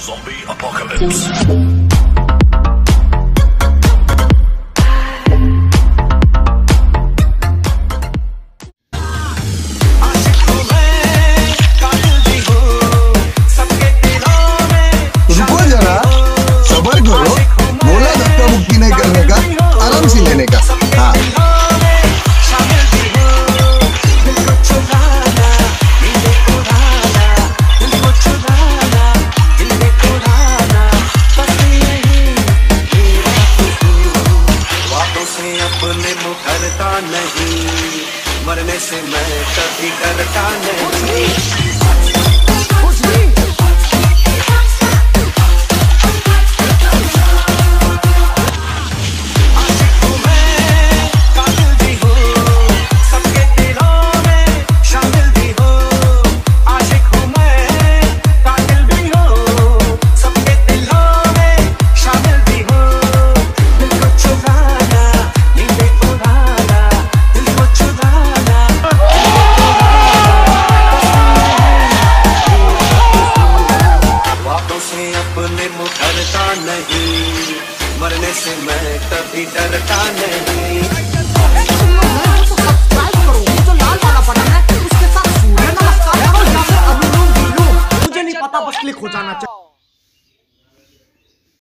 Zombie apocalypse. रुको जरा, सबर करो। बोला धक्का मुक्की नहीं करने का, आराम से लेने का। हाँ अपने मुखरता नहीं, मरने से मैं कभी डरता नहीं। अपने मुखरता नहीं, मरने से मैं कभी डरता नहीं।